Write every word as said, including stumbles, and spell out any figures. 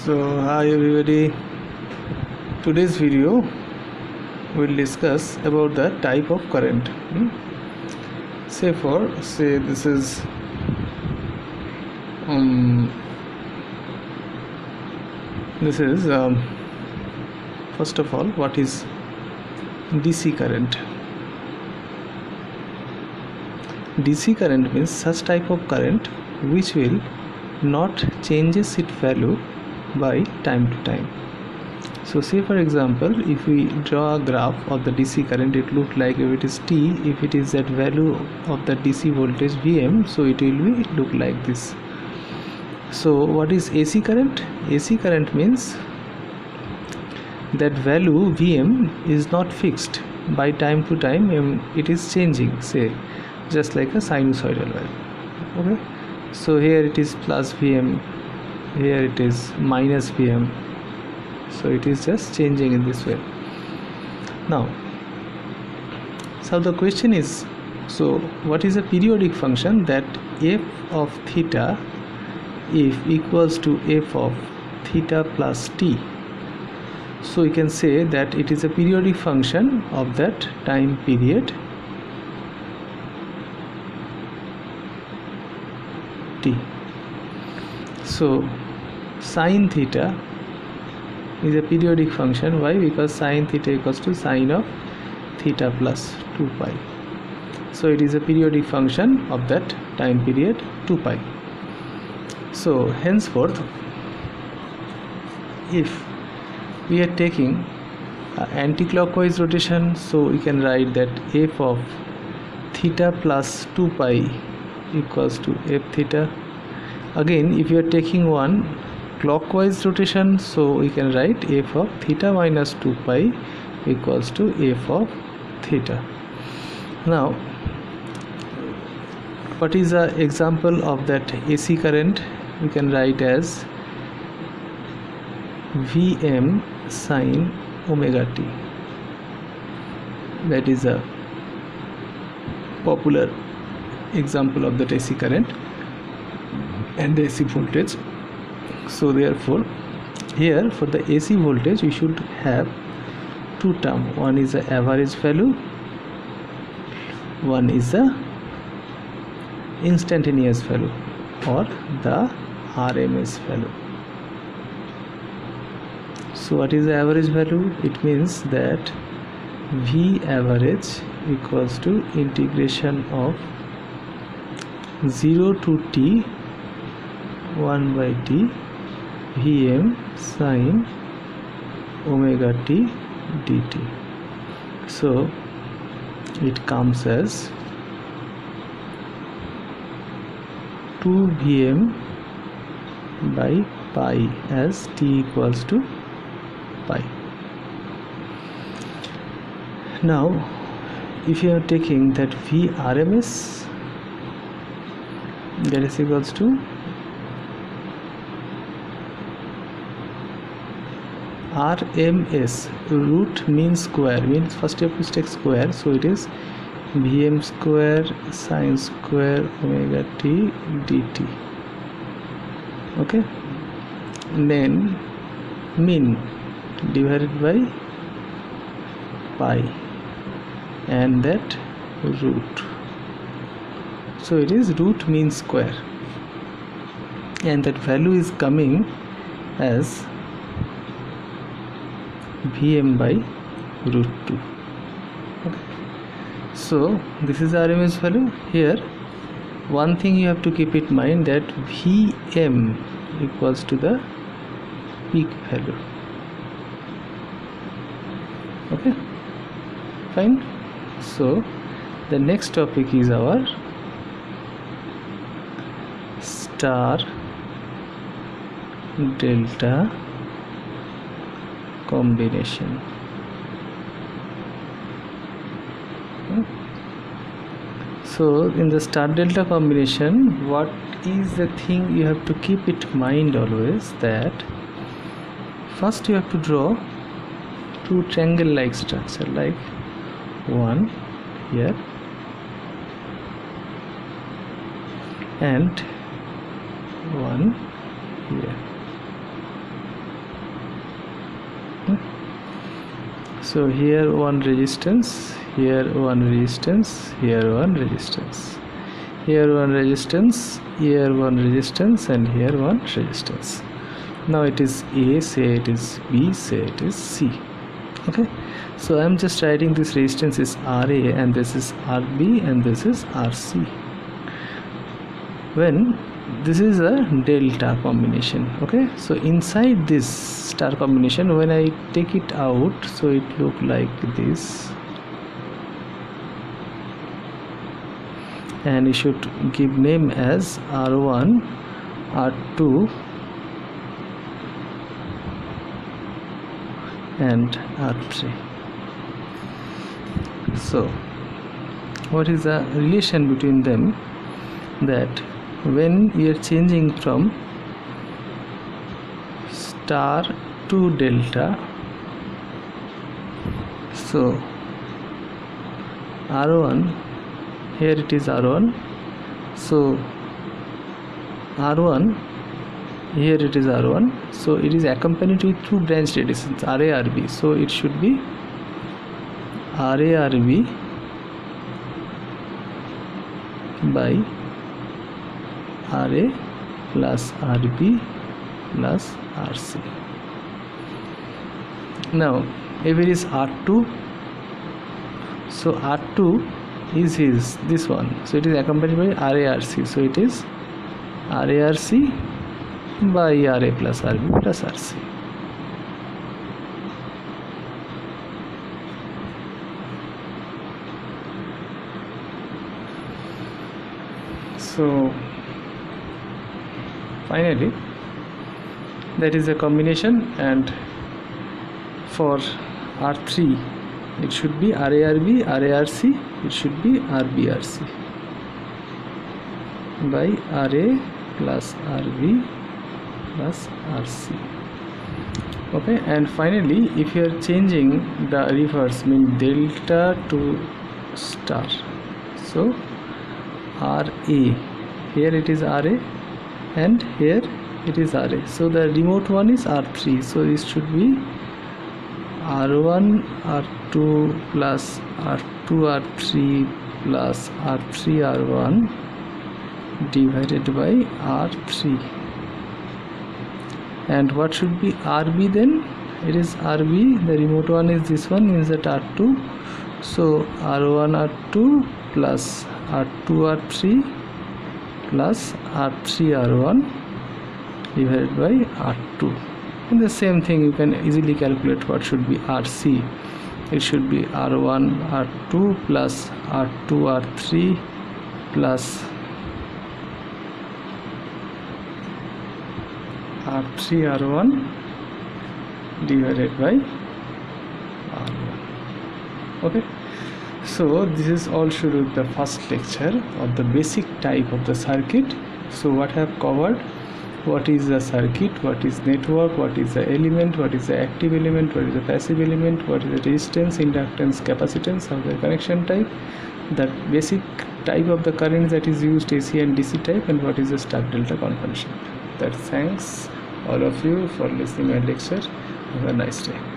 So hi everybody, today's video will discuss about the type of current. hmm? Say for say this is um, this is um, first of all, what is D C current? D C current means such type of current which will not changes its value by time to time. So say for example, if we draw a graph of the D C current, it look like if it is T, if it is that value of the D C voltage V M, so it will be look like this. So what is A C current? A C current means that value V M is not fixed by time to time, and it is changing, say just like a sinusoidal value. Okay, so here it is plus V M, here it is minus V M, so it is just changing in this way. Now, so the question is, so what is a periodic function that f of theta if equals to f of theta plus t? So you can say that it is a periodic function of that time period t. So sine theta is a periodic function. Why? Because sine theta equals to sine of theta plus two pi. So it is a periodic function of that time period two pi. So henceforth, if we are taking uh, anti-clockwise rotation, so we can write that f of theta plus two pi equals to f theta. Again, if you are taking one clockwise rotation, so we can write f of theta minus two pi equals to f of theta. Now, what is the example of that A C current? We can write as Vm sine omega t. That is a popular example of that A C current and A C voltage. So therefore, here for the A C voltage we should have two terms. One is the average value, one is the instantaneous value or the R M S value. So what is the average value? It means that V average equals to integration of zero to t one by t Vm sine omega t dt. So it comes as two Vm by pi as t equals to pi. Now if you are taking that V R M S, that is equals to R M S, root mean square, means first you have to take square, so it is Vm square sine square omega t dt. Okay, and then mean divided by pi and that root, so it is root mean square, and that value is coming as Vm by root two. Okay. So this is R M S value. Here one thing you have to keep in mind, that Vm equals to the peak value. Okay, fine. So the next topic is our star delta combination. So in the star delta combination, what is the thing you have to keep it in mind always, that first you have to draw two triangle like structure, like one here and one here. So here one resistance, here one resistance, here one resistance, here one resistance, here one resistance, and here one resistance. Now it is A, say it is B, say it is C. Okay, so I'm just writing this resistance is R A and this is R B and this is R C. When this is a delta combination, okay, so inside this star combination, when I take it out, so it look like this, and you should give name as R one, R two and R three. So what is the relation between them? That when we are changing from star to delta, so R one, here it is R one, so R one, here it is R one, so it is accompanied with two branch radiations R A, R B, so it should be R A, R B by R A plus R B plus R C. Now if it is R two, so R two is his this one, so it is accompanied by R A, R C, so it is R A, R C by R A plus R B plus R C. So finally that is a combination, and for R three it should be R A, R B, R A, R C, it should be R B, R C by R A plus R B plus R C. Okay, and finally if you are changing the reverse, mean delta to star, so R A, here it is R A and here it is R A, so the remote one is R three, so it should be R one, R two plus R two, R three plus R three, R one divided by R three. And what should be R B then? It is R B, the remote one is this one, means that R two, so R one, R two plus R two, R three plus R three, R one divided by R two. And the same thing you can easily calculate what should be R C. It should be R one, R two plus R two, R three plus R three, R one divided by R one. Okay, so this is all should be the first lecture of the basic type of the circuit. So what I have covered: what is the circuit, what is network, what is the element, what is the active element, what is the passive element, what is the resistance, inductance, capacitance, of the connection type, the basic type of the current that is used, A C and D C type, and what is the star delta conversion. That thanks all of you for listening my lecture. Have a nice day.